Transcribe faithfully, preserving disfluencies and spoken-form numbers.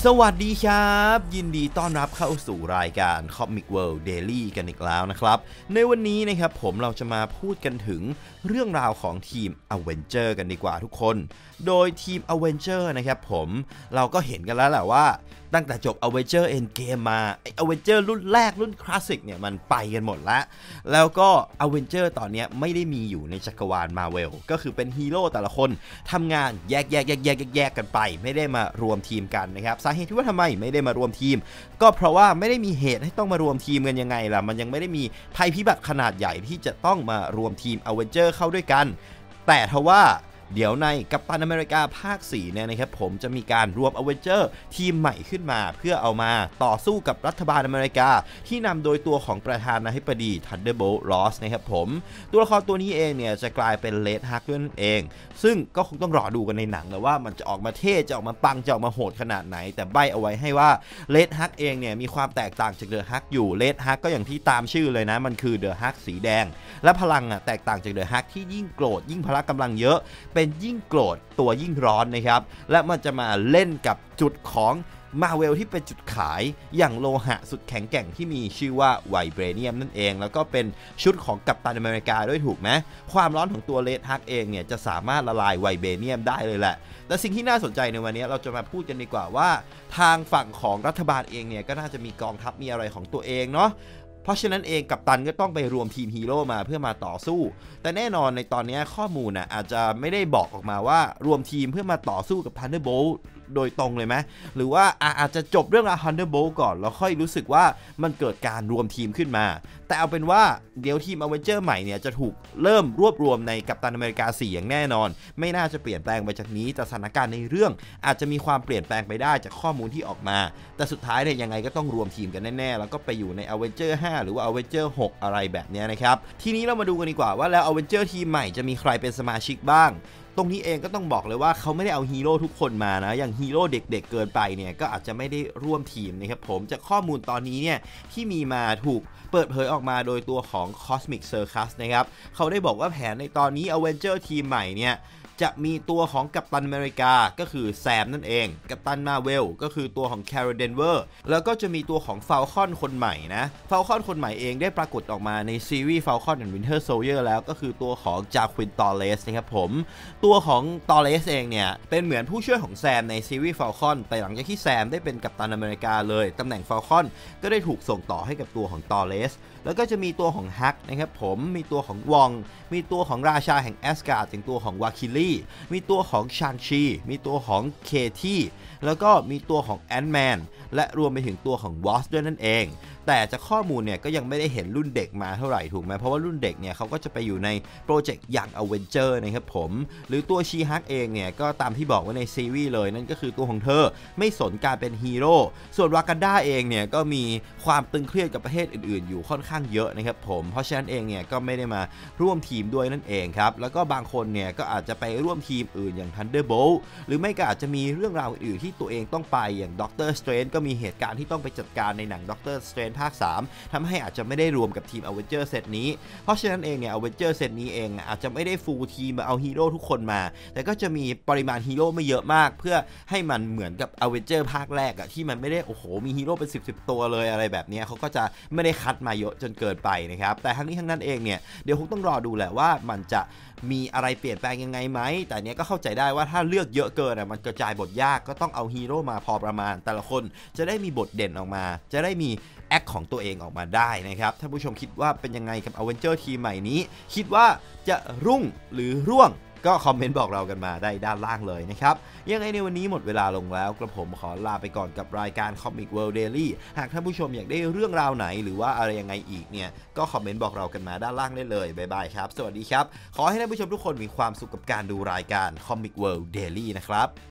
สวัสดีครับยินดีต้อนรับเข้าสู่รายการ Comic World Daily กันอีกแล้วนะครับในวันนี้นะครับผมเราจะมาพูดกันถึงเรื่องราวของทีม Avenger กันดีกว่าทุกคนโดยทีม Avenger นะครับผมเราก็เห็นกันแล้วแหละว่าตั้งแต่จบ Avenger Endgame มาไอ้ Avenger รุ่นแรกรุ่นคลาสสิกเนี่ยมันไปกันหมดแล้วแล้วก็ Avenger ตอนนี้ไม่ได้มีอยู่ในจักรวาล Marvel ก็คือเป็นฮีโร่แต่ละคนทำงานแยกแยกแยกแยกแยกกันไปไม่ได้มารวมทีมกันนะครับสาเหตุที่ว่าทำไมไม่ได้มารวมทีมก็เพราะว่าไม่ได้มีเหตุให้ต้องมารวมทีมกันยังไงล่ะมันยังไม่ได้มีภัยพิบัติขนาดใหญ่ที่จะต้องมารวมทีม Avenger เข้าด้วยกันแต่ทว่าเดี๋ยวในกัปตันอเมริกาภาคสี่เนี่ยนะครับผมจะมีการรวมอเวนเจอร์ทีมใหม่ขึ้นมาเพื่อเอามาต่อสู้กับรัฐบาลอเมริกาที่นำโดยตัวของประธานาธิบดี Thunderbolt Ross นะครับผมตัวละครตัวนี้เองเนี่ยจะกลายเป็นเลดฮักด้วยนั่นเองซึ่งก็คงต้องรอดูกันในหนังแล้วว่ามันจะออกมาเท่จะออกมาปังจะออกมาโหดขนาดไหนแต่ใบเอาไว้ให้ว่าเลดฮักเองเนี่ยมีความแตกต่างจากเดอะฮักอยู่เลดฮักก็อย่างที่ตามชื่อเลยนะมันคือเดอะฮักสีแดงและพลังอ่ะแตกต่างจากเดอะฮักที่ยิ่งโกรธยิ่งพละกำลังเยอะเป็นยิ่งโกรธตัวยิ่งร้อนนะครับและมันจะมาเล่นกับจุดของมาเวลที่เป็นจุดขายอย่างโลหะสุดแข็งแกร่งที่มีชื่อว่าไวเบรเนียมนั่นเองแล้วก็เป็นชุดของกัปตันอเมริกาด้วยถูกไหมความร้อนของตัวเลดฮักเองเนี่ยจะสามารถละลายไวเบรเนียมได้เลยแหละแต่สิ่งที่น่าสนใจในวันนี้เราจะมาพูดกันดีกว่าว่าทางฝั่งของรัฐบาลเองเนี่ยก็น่าจะมีกองทัพมีอะไรของตัวเองเนาะเพราะฉะนั้นเองกัปตันก็ต้องไปรวมทีมฮีโร่มาเพื่อมาต่อสู้แต่แน่นอนในตอนนี้ข้อมูลนะอาจจะไม่ได้บอกออกมาว่ารวมทีมเพื่อมาต่อสู้กับ Thunderbolt โดยตรงเลยไหมหรือว่าอาจจะจบเรื่องราว Thunderbolt ก่อนแล้วค่อยรู้สึกว่ามันเกิดการรวมทีมขึ้นมาแต่เอาเป็นว่าเดี๋ยวทีม Avenger ใหม่เนี่ยจะถูกเริ่มรวบรวมในกัปตันอเมริกาสี่อย่างแน่นอนไม่น่าจะเปลี่ยนแปลงไปจากนี้แต่สถานการณ์ในเรื่องอาจจะมีความเปลี่ยนแปลงไปได้จากข้อมูลที่ออกมาแต่สุดท้ายเนี่ยยังไงก็ต้องรวมทีมกันแน่ๆแล้วก็ไปอยู่ใน Avenger ห้าหรือว่า Avenger หกอะไรแบบนี้นะครับทีนี้เรามาดูกันดีกว่าว่าแล้ว Avenger ทีมใหม่จะมีใครเป็นสมาชิกบ้างตรงนี้เองก็ต้องบอกเลยว่าเขาไม่ได้เอาฮีโร่ทุกคนมานะอย่างฮีโร่เด็กๆเกินไปเนี่ยก็อาจจะไม่ได้ร่วมทีมนะครับผมจากข้อมูลตอนนี้เนี่ยที่มีมาถูกเปิดเผยออกมาโดยตัวของ Cosmic Circus นะครับเขาได้บอกว่าแผนในตอนนี้ Avenger ทีมใหม่เนี่ยจะมีตัวของกัปตันอเมริกาก็คือแซมนั่นเองกัปตันมาเวลก็คือตัวของแคโรเดนเวอร์แล้วก็จะมีตัวของฟาลคอนคนใหม่นะฟาลคอนคนใหม่เองได้ปรากฏออกมาในซีรีส์ Falcon and Winter Soldier แล้วก็คือตัวของจาควินตอร์เลสนะครับผมตัวของตอร์เลสเองเนี่ยเป็นเหมือนผู้ช่วยของแซมในซีรีส์ Falcon แต่หลังจากที่แซมได้เป็นกัปตันอเมริกาเลยตำแหน่ง Falcon ก็ได้ถูกส่งต่อให้กับตัวของตอร์เลสแล้วก็จะมีตัวของฮักนะครับผมมีตัวของวองมีตัวของราชาแห่งแอสการ์ดอย่างตัวของวาคิลี่มีตัวของชางชีมีตัวของเคที่แล้วก็มีตัวของแอนด์แมนและรวมไปถึงตัวของวอสด้วยนั่นเองแต่จากข้อมูลเนี่ยก็ยังไม่ได้เห็นรุ่นเด็กมาเท่าไหร่ถูกไหมเพราะว่ารุ่นเด็กเนี่ยเขาก็จะไปอยู่ในโปรเจกต์อย่าง Avenger นะครับผมหรือตัวชีฮักเองเนี่ยก็ตามที่บอกว่าในซีรีส์เลยนั่นก็คือตัวของเธอไม่สนการเป็นฮีโร่ส่วนวากันดาเองเนี่ยก็มีความตึงเครียดกับประเทศอื่นๆอยู่ค่อนข้างเยอะนะครับผมเพราะฉะนั้นเองเนี่ยก็ไม่ได้มาร่วมทีมด้วยนั่นเองครับแล้วก็บางคนเนี่ยก็อาจจะไปร่วมทีมอื่นอย่าง Thunderbolt หรือไม่ก็อาจจะมีเรื่องราวอื่นที่ตัวเองต้องไปอย่างด็อกเตอร์สเตรนจ์ก็มีเหตุการณ์ที่ต้องไปจัดการในหนังด็อกเตอร์สเตรนจ์ภาคสามทำให้อาจจะไม่ได้รวมกับทีม Avenger เซตนี้เพราะฉะนั้นเองเนี่ย Avenger เซตนี้เองอาจจะไม่ได้ฟูลทีมมาเอาฮีโร่ทุกคนมาแต่ก็จะมีปริมาณฮีโร่ไม่เยอะมากเพื่อให้มันเหมือนกับ Avenger ภาคแรกอะที่มันไม่ได้โอ้โหมีฮีโร่เป็นสิบ สิบตัวเลยอะไรแบบนี้เขาก็จะไม่ได้คัดมาเยอะจนเกินไปนะครับแต่ทั้งนี้ทั้งนั้นเองเนี่ยเดี๋ยวคงต้องรอดูแหละว่ามันจะมีอะไรเปลี่ยนแปลงยังไงไหมแต่เนี้ยก็เข้าใจได้ว่าถ้าเลือกเยอะเกินอ่ะมันกระจายบทยากก็ต้องเอาฮีโร่มาพอประมาณแต่ละคนจะได้มีบทเด่นออกมาจะได้มีแอคของตัวเองออกมาได้นะครับถ้าผู้ชมคิดว่าเป็นยังไงกับ Avenger ทีมใหม่นี้คิดว่าจะรุ่งหรือร่วงก็คอมเมนต์บอกเรากันมาได้ด้านล่างเลยนะครับยังไงในวันนี้หมดเวลาลงแล้วกระผมขอลาไปก่อนกับรายการ Comic World Daily หากท่านผู้ชมอยากได้เรื่องราวไหนหรือว่าอะไรยังไงอีกเนี่ยก็คอมเมนต์บอกเรากันมาด้านล่างได้เลยบ๊ายบายครับสวัสดีครับขอให้ท่านผู้ชมทุกคนมีความสุขกับการดูรายการ Comic World Daily นะครับ